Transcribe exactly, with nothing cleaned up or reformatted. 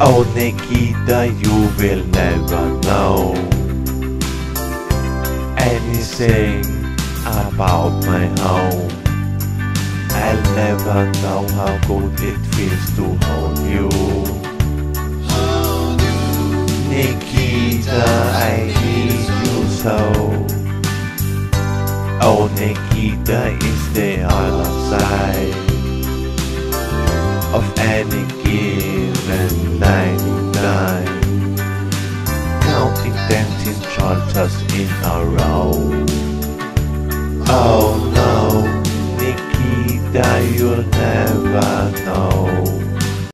Oh Nikita, you will never know anything about my home. I'll never know how good it feels to hold you. Nikita, I need you so. Oh Nikita is the other side of any given ninety-nine, counting dancing charters in a row. Oh no, Nikita, you'll never know